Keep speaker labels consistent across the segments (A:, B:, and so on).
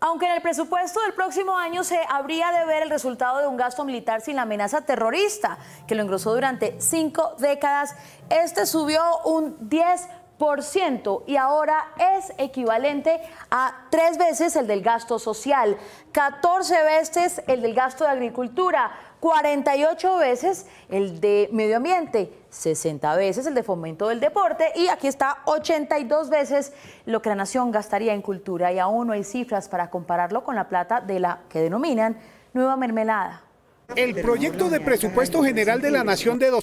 A: Aunque en el presupuesto del próximo año se habría de ver el resultado de un gasto militar sin la amenaza terrorista, que lo engrosó durante 5 décadas, este subió un 10% y ahora es equivalente a 3 veces el del gasto social, 14 veces el del gasto de agricultura, 48 veces el de medio ambiente, 60 veces el de fomento del deporte y aquí está 82 veces lo que la nación gastaría en cultura y aún no hay cifras para compararlo con la plata de la que denominan nueva mermelada.
B: El proyecto de presupuesto general de la Nación de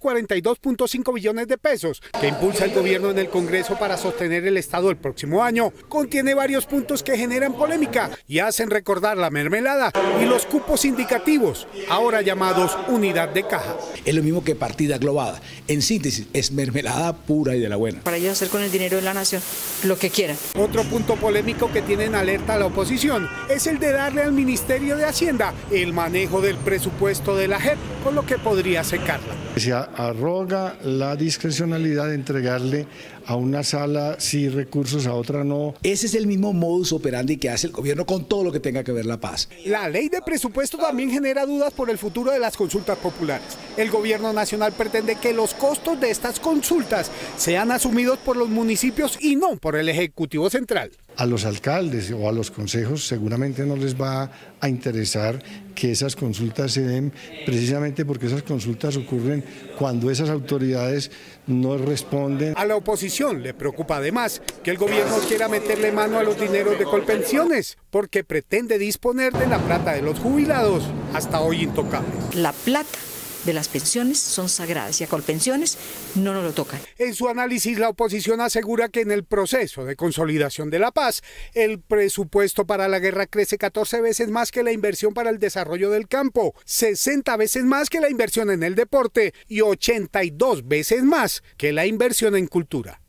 B: 242.5 billones de pesos que impulsa el gobierno en el Congreso para sostener el Estado el próximo año contiene varios puntos que generan polémica y hacen recordar la mermelada y los cupos indicativos, ahora llamados unidad de caja.
C: Es lo mismo que partida globada. En síntesis, es mermelada pura y de la buena.
D: Para ellos hacer con el dinero de la nación lo que quieran.
B: Otro punto polémico que tiene en alerta a la oposición es el de darle al Ministerio de Hacienda el manejo del presupuesto de la JEP, con lo que podría secarla.
E: Se arroga la discrecionalidad de entregarle a una sala sí recursos, a otra no.
C: Ese es el mismo modus operandi que hace el gobierno con todo lo que tenga que ver la paz.
B: La ley de presupuesto también genera dudas por el futuro de las consultas populares. El gobierno nacional pretende que los costos de estas consultas sean asumidos por los municipios y no por el Ejecutivo Central.
E: A los alcaldes o a los consejos seguramente no les va a interesar que esas consultas se den, precisamente porque esas consultas ocurren cuando esas autoridades no responden.
B: A la oposición le preocupa además que el gobierno quiera meterle mano a los dineros de Colpensiones, porque pretende disponer de la plata de los jubilados, hasta hoy intocable.
D: La plata de las pensiones son sagradas y a Colpensiones no nos lo tocan.
B: En su análisis, la oposición asegura que en el proceso de consolidación de la paz, el presupuesto para la guerra crece 14 veces más que la inversión para el desarrollo del campo, 60 veces más que la inversión en el deporte y 82 veces más que la inversión en cultura.